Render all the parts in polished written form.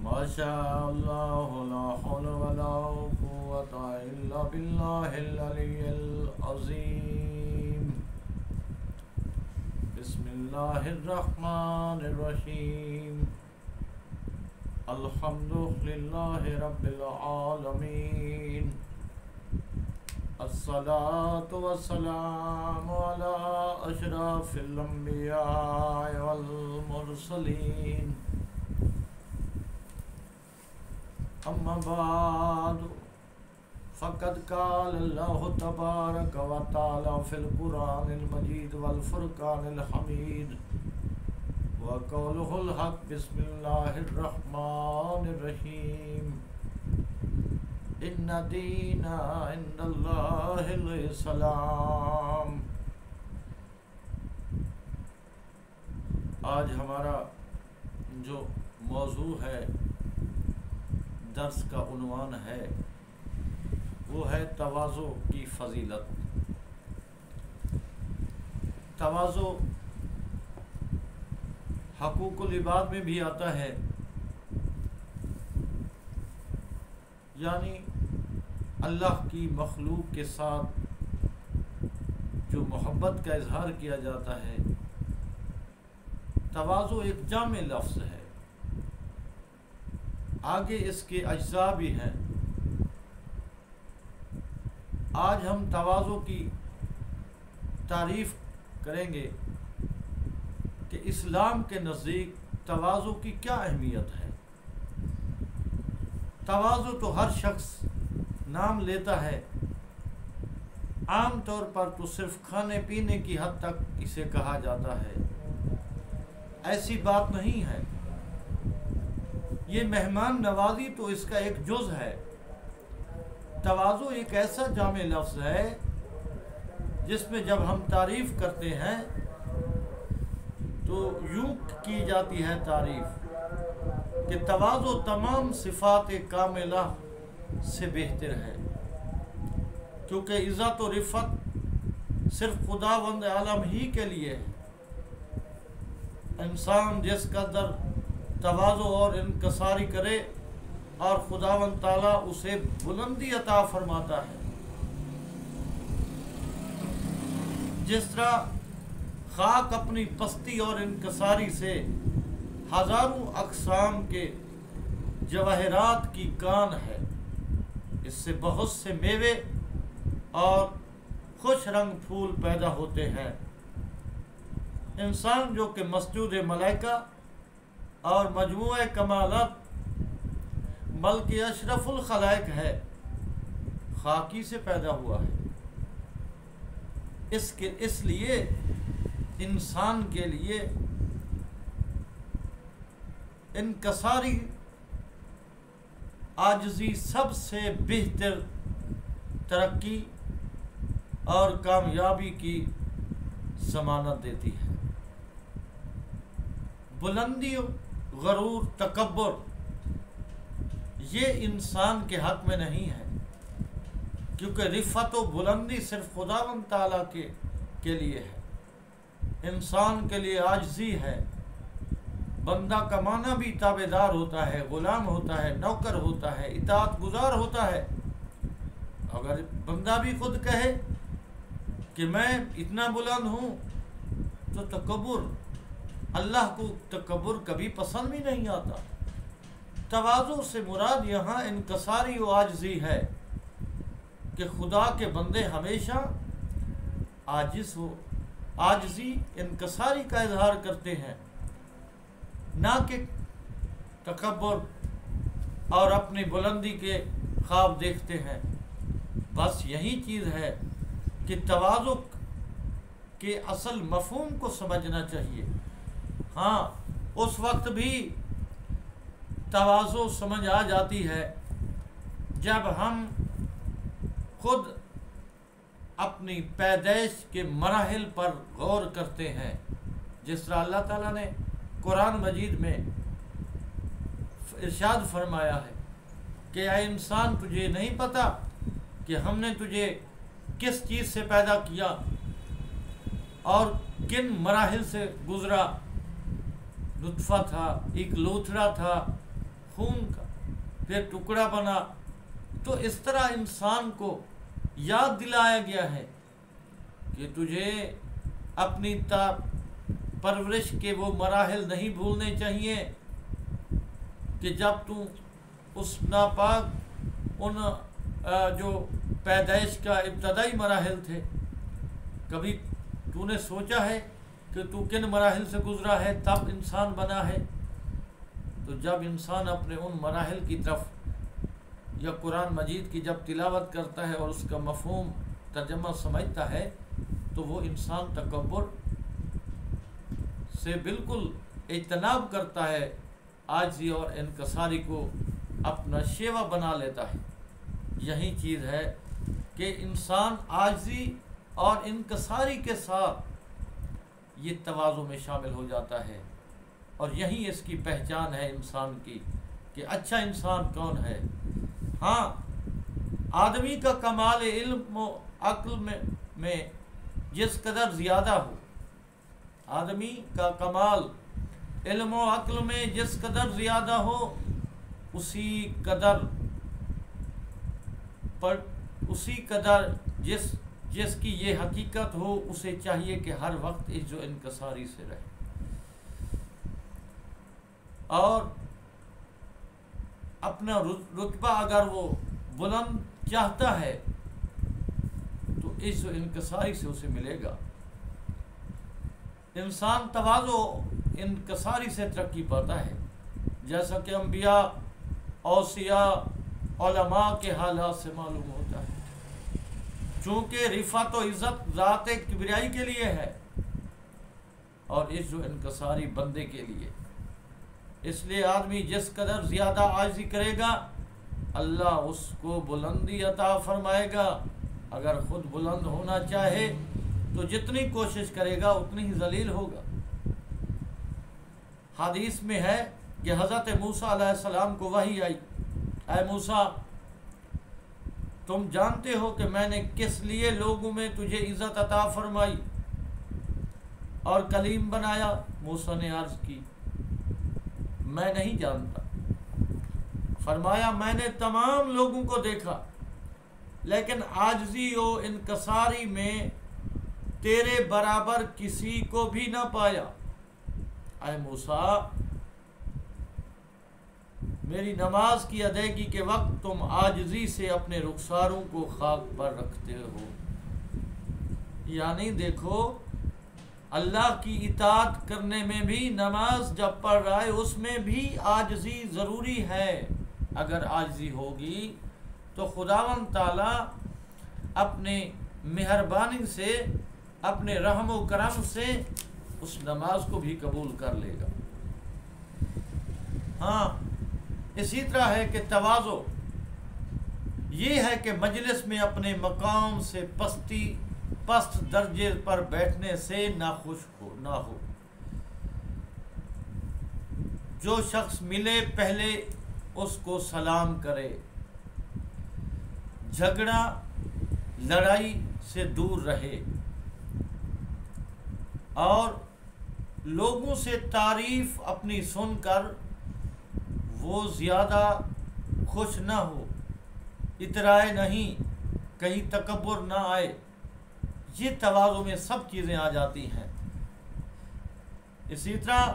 شاء اللہ لا حول ولا قوة الا باللہ العلی العظیم. بسم اللہ الرحمن الرحیم. الحمد للہ رب العالمین. الصلاة والسلام على اشرف الانبیاء والمرسلین. اما بعد فقد قال اللہ تبارک و تعالی فی القرآن المجید والفرقان الحمید وقولہ الحق. بسم اللہ الرحمن الرحیم. ان دین عند اللہ الاسلام. آج ہمارا جو موضوع ہے، درس کا عنوان ہے، وہ ہے تواضع کی فضیلت. تواضع حقوق العباد میں بھی آتا ہے، یعنی اللہ کی مخلوق کے ساتھ جو محبت کا اظہار کیا جاتا ہے. تواضع ایک جامع لفظ ہے، آگے اس کے اجزاء بھی ہیں. آج ہم تواضع کی تعریف کریں گے کہ اسلام کے نزدیک تواضع کی کیا اہمیت ہے. تواضع تو ہر شخص نام لیتا ہے، عام طور پر تو صرف کھانے پینے کی حد تک اسے کہا جاتا ہے. ایسی بات نہیں ہے. یہ مہمان نوازی تو اس کا ایک جز ہے. تواضع ایک ایسا جامع لفظ ہے جس میں جب ہم تعریف کرتے ہیں تو یوں کی جاتی ہے تعریف کہ تواضع تمام صفات کاملہ سے بہتر ہے، کیونکہ عزت و رفعت صرف خداوند عالم ہی کے لیے ہے. انسان جس قدر تواضع اور انکساری کرے اور خداوند تعالیٰ اسے بلندی عطا فرماتا ہے. جس طرح خاک اپنی پستی اور انکساری سے ہزاروں اقسام کے جواہرات کی کان ہے، اس سے بہت سے میوے اور خوش رنگ پھول پیدا ہوتے ہیں. انسان جو کہ مسجود ملائکہ اور مجموعہ کمالات بلکہ اشرف الخلائق ہے، خاکی سے پیدا ہوا ہے. اس لیے انسان کے لیے انکساری عاجزی سب سے بہتر ترقی اور کامیابی کی ضمانت دیتی ہے. بلندی، غرور، تکبر یہ انسان کے حق میں نہیں ہے، کیونکہ رفعت و بلندی صرف خداوند تعالیٰ کے لیے ہے. انسان کے لیے عاجزی ہے. بندہ کا معنی بھی تابعدار ہوتا ہے، غلام ہوتا ہے، نوکر ہوتا ہے، اطاعت گزار ہوتا ہے. اگر بندہ بھی خود کہے کہ میں اتنا بلند ہوں تو تکبر، اللہ کو تکبر کبھی پسند بھی نہیں آتا. تواضع سے مراد یہاں انکساری و عاجزی ہے کہ خدا کے بندے ہمیشہ عاجزی انکساری کا اظہار کرتے ہیں، نہ کہ تکبر اور اپنی بلندی کے خواب دیکھتے ہیں. بس یہی چیز ہے کہ تواضع کے اصل مفہوم کو سمجھنا چاہیے. ہاں، اس وقت بھی تواضع سمجھ آ جاتی ہے جب ہم خود اپنی پیدائش کے مراحل پر غور کرتے ہیں. جس طرح اللہ تعالیٰ نے قرآن مجید میں ارشاد فرمایا ہے کہ اے انسان، تجھے نہیں پتا کہ ہم نے تجھے کس چیز سے پیدا کیا اور کن مراحل سے گزرا. نطفہ تھا، ایک لوتھڑا تھا، خون کا پھر ٹکڑا بنا. تو اس طرح انسان کو یاد دلایا گیا ہے کہ تجھے اپنی پرورش کے وہ مراحل نہیں بھولنے چاہیے کہ جب تو اس ناپاک ان جو پیدائش کا ابتدائی مراحل تھے، کبھی تو نے سوچا ہے کہ تو کن مراحل سے گزرا ہے تب انسان بنا ہے؟ تو جب انسان اپنے ان مراحل کی طرف یا قرآن مجید کی جب تلاوت کرتا ہے اور اس کا مفہوم ترجمہ سمجھتا ہے تو وہ انسان تکبر سے بالکل اجتناب کرتا ہے، عاجزی اور انکساری کو اپنا شیوا بنا لیتا ہے. یہی چیز ہے کہ انسان عاجزی اور انکساری کے ساتھ یہ تواضع میں شامل ہو جاتا ہے، اور یہی اس کی پہچان ہے انسان کی کہ اچھا انسان کون ہے. ہاں، آدمی کا کمال علم و عقل میں جس قدر زیادہ ہو، آدمی کا کمال علم و عقل میں جس قدر زیادہ ہو، اسی قدر جس کی یہ حقیقت ہو، اسے چاہیے کہ ہر وقت عجز و انکساری سے رہے، اور اپنا رتبہ اگر وہ بلند چاہتا ہے تو عجز و انکساری سے اسے ملے گا. انسان تواضع انکساری سے ترقی پاتا ہے، جیسا کہ انبیاء، اوصیاء، علماء کے حالات سے معلوم ہوتا ہے. چونکہ رفعت و عزت ذات کبریائی کے لیے ہے اور عجز و انکساری بندے کے لیے. اس لیے آدمی جس قدر زیادہ عاجزی کرے گا، اللہ اس کو بلندی عطا فرمائے گا. اگر خود بلند ہونا چاہے تو جتنی کوشش کرے گا اتنی ہی ذلیل ہوگا. حدیث میں ہے کہ حضرت موسیٰ علیہ السلام کو وحی آئی، اے موسیٰ، تم جانتے ہو کہ میں نے کس لیے لوگوں میں تجھے عزت عطا فرمائی اور کلیم بنایا؟ موسیٰ نے عرض کی، میں نہیں جانتا. فرمایا، میں نے تمام لوگوں کو دیکھا لیکن عاجزی و انکساری میں تیرے برابر کسی کو بھی نہ پایا. اے موسیٰ، میری نماز کی ادائیگی کے وقت تم عاجزی سے اپنے رخساروں کو خاک پر رکھتے ہو. یعنی دیکھو، اللہ کی اطاعت کرنے میں بھی، نماز جب پڑھ رہا ہے اس میں بھی عاجزی ضروری ہے. اگر عاجزی ہوگی تو خداوند تعالیٰ اپنے مہربانی سے، اپنے رحم و کرم سے اس نماز کو بھی قبول کر لے گا. ہاں، اسی طرح ہے کہ تواضع یہ ہے کہ مجلس میں اپنے مقام سے پست درجے پر بیٹھنے سے ناخوش نہ ہو. جو شخص ملے پہلے اس کو سلام کرے، جھگڑا لڑائی سے دور رہے، اور لوگوں سے تعریف اپنی سن کر وہ زیادہ خوش نہ ہو، اترائے نہیں، کہیں تکبر نہ آئے. یہ تواضع میں سب چیزیں آ جاتی ہیں. اسی طرح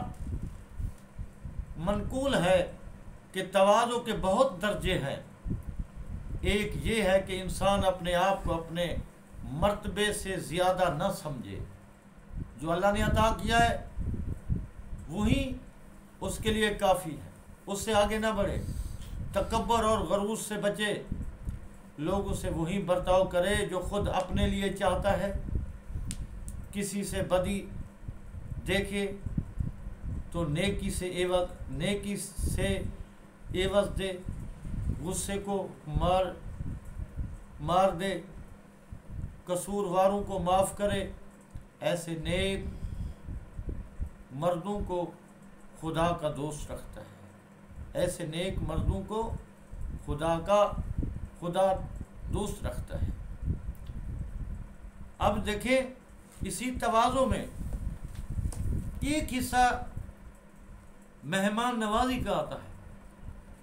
منقول ہے کہ تواضع کے بہت درجے ہیں. ایک یہ ہے کہ انسان اپنے آپ کو اپنے مرتبے سے زیادہ نہ سمجھے. جو اللہ نے عطا کیا ہے وہی اس کے لیے کافی ہے، اس سے آگے نہ بڑھے. تکبر اور غرور سے بچے، لوگوں سے وہی برتاؤ کرے جو خود اپنے لیے چاہتا ہے. کسی سے بدی دیکھے تو نیکی سے عوض دے، غصے کو مار دے، قصورواروں کو معاف کرے. ایسے نیک مردوں کو خدا کا دوست رکھتا ہے. ایسے نیک مردوں کو خدا دوست رکھتا ہے. اب دیکھیں، اسی تواضع میں ایک حصہ مہمان نوازی کا آتا ہے.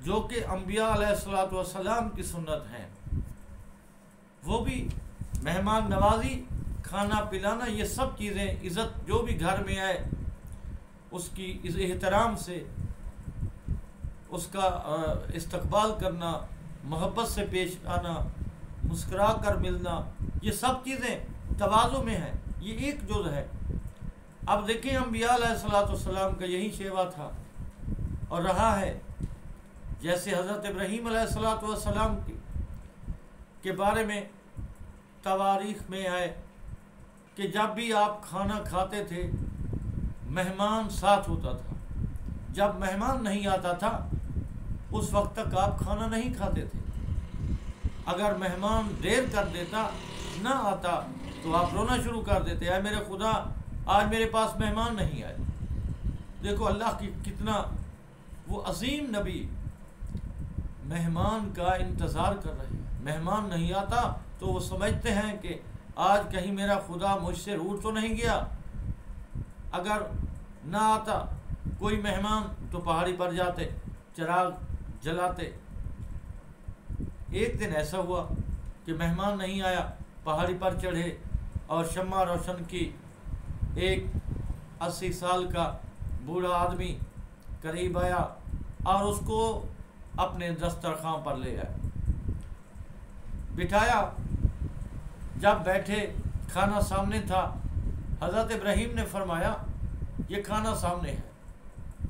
جو کہ انبیاء علیہ الصلوۃ والسلام کی سنت ہیں، وہ بھی مہمان نوازی، کھانا پلانا، یہ سب چیزیں، عزت جو بھی گھر میں آئے اس کی اس احترام سے اس کا استقبال کرنا، محبت سے پیش آنا، مسکرا کر ملنا، یہ سب چیزیں تواضع میں ہیں، یہ ایک جز ہے۔ اب دیکھیں انبیاء علیہ الصلوۃ والسلام کا یہی شیوا تھا اور رہا ہے۔ جیسے حضرت ابراہیم علیہ الصلوۃ والسلام کے بارے میں تواریخ میں آئے کہ جب بھی آپ کھانا کھاتے تھے مہمان ساتھ ہوتا تھا، جب مہمان نہیں آتا تھا اس وقت تک آپ کھانا نہیں کھاتے تھے۔ اگر مہمان دیر کر دیتا، نہ آتا، تو آپ رونا شروع کر دیتے، اے میرے خدا آج میرے پاس مہمان نہیں آئے۔ دیکھو اللہ کی کتنا وہ عظیم نبی مہمان کا انتظار کر رہے ہیں۔ مہمان نہیں آتا تو وہ سمجھتے ہیں کہ آج کہیں میرا خدا مجھ سے روٹھ تو نہیں گیا۔ اگر نہ آتا کوئی مہمان تو پہاڑی پر جاتے، چراغ جلاتے۔ ایک دن ایسا ہوا کہ مہمان نہیں آیا، پہاڑی پر چڑھے اور شمع روشن کی۔ ایک 80 سال کا بوڑھا آدمی قریب آیا اور اس کو اپنے دسترخوان پر لے آیا، بٹھایا۔ جب بیٹھے، کھانا سامنے تھا، حضرت ابراہیم نے فرمایا یہ کھانا سامنے ہے،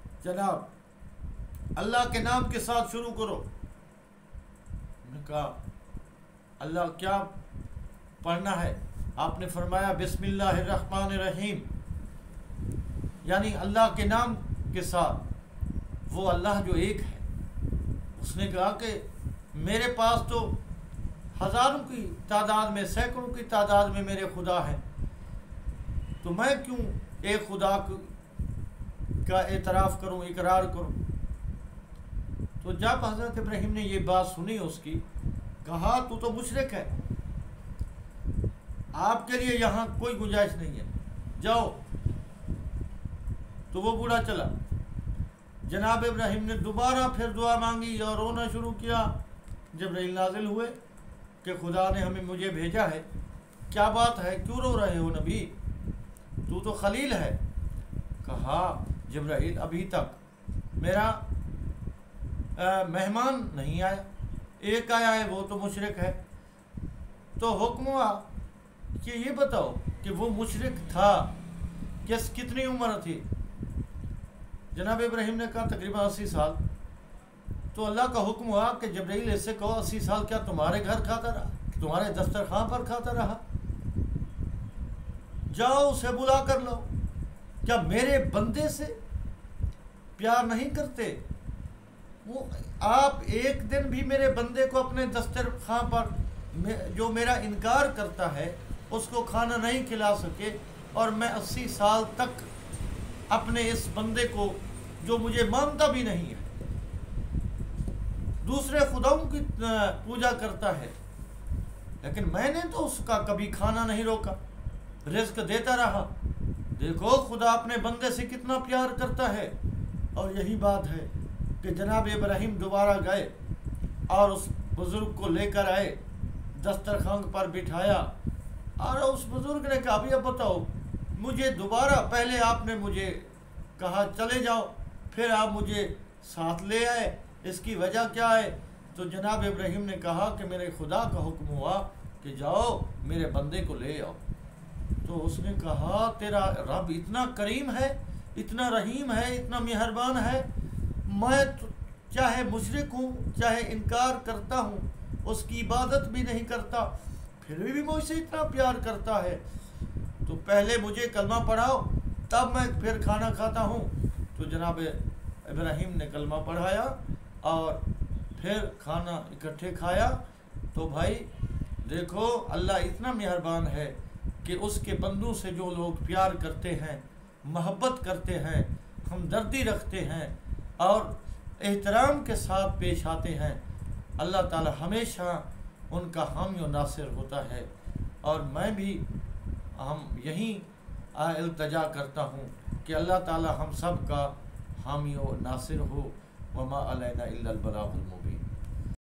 جناب اللہ کے نام کے ساتھ شروع کرو۔ میں نے کہا اللہ کیا پڑھنا ہے؟ آپ نے فرمایا بسم اللہ الرحمن الرحیم، یعنی اللہ کے نام کے ساتھ، وہ اللہ جو ایک ہے۔ اس نے کہا کہ میرے پاس تو ہزاروں کی تعداد میں، سینکڑوں کی تعداد میں میرے خدا ہیں، تو میں کیوں ایک خدا کا اعتراف کروں، اقرار کروں؟ تو جب حضرت ابراہیم نے یہ بات سنی اس کی، کہا تو مشرک ہے، آپ کے لیے یہاں کوئی گنجائش نہیں ہے، جاؤ۔ تو وہ بوڑھا چلا۔ جناب ابراہیم نے دوبارہ پھر دعا مانگی اور رونا شروع کیا۔ جبرائیل نازل ہوئے کہ خدا نے مجھے بھیجا ہے، کیا بات ہے، کیوں رو رہے ہو نبی؟ تو خلیل ہے۔ کہا جبرائیل ابھی تک میرا مہمان نہیں آیا، ایک آیا ہے وہ تو مشرک ہے۔ تو حکم ہوا کہ یہ بتاؤ کہ وہ مشرک تھا کتنی عمر تھی؟ جناب ابراہیم نے کہا تقریباً 80 سال۔ تو اللہ کا حکم ہوا کہ جبرائیل اس سے کہو 80 سال کیا تمہارے گھر کھاتا رہا، تمہارے دسترخوان پر کھاتا رہا؟ جاؤ اسے بلا کر لو۔ کیا میرے بندے سے پیار نہیں کرتے؟ وہ آپ ایک دن بھی میرے بندے کو اپنے دسترخوان پر جو میرا انکار کرتا ہے اس کو کھانا نہیں کھلا سکے، اور میں 80 سال تک اپنے اس بندے کو جو مجھے مانتا بھی نہیں ہے، دوسرے خداؤں کی پوجا کرتا ہے، لیکن میں نے تو اس کا کبھی کھانا نہیں روکا، رزق دیتا رہا۔ دیکھو خدا اپنے بندے سے کتنا پیار کرتا ہے۔ اور یہی بات ہے کہ جناب ابراہیم دوبارہ گئے اور اس بزرگ کو لے کر آئے، دسترخوان پر بٹھایا، اور اس بزرگ نے کہا ابھی اب بتاؤ مجھے دوبارہ، پہلے آپ نے مجھے کہا چلے جاؤ، پھر آپ مجھے ساتھ لے آئے، اس کی وجہ کیا ہے؟ تو جناب ابراہیم نے کہا کہ میرے خدا کا حکم ہوا کہ جاؤ میرے بندے کو لے آؤ۔ تو اس نے کہا تیرا رب اتنا کریم ہے، اتنا رحیم ہے، اتنا مہربان ہے، میں چاہے مشرک ہوں، چاہے انکار کرتا ہوں، اس کی عبادت بھی نہیں کرتا، پھر بھی مجھ سے اتنا پیار کرتا ہے، تو پہلے مجھے کلمہ پڑھاؤ تب میں پھر کھانا کھاتا ہوں۔ تو جناب ابراہیم نے کلمہ پڑھایا اور پھر کھانا اکٹھے کھایا۔ تو بھائی دیکھو اللہ اتنا مہربان ہے کہ اس کے بندوں سے جو لوگ پیار کرتے ہیں، محبت کرتے ہیں، ہمدردی رکھتے ہیں اور احترام کے ساتھ پیش آتے ہیں، اللہ تعالی ہمیشہ ان کا حامی و ناصر ہوتا ہے۔ اور میں بھی یہی التجا کرتا ہوں کہ اللہ تعالی ہم سب کا حامی و ناصر ہو وما علینا الا البلاغ المبین۔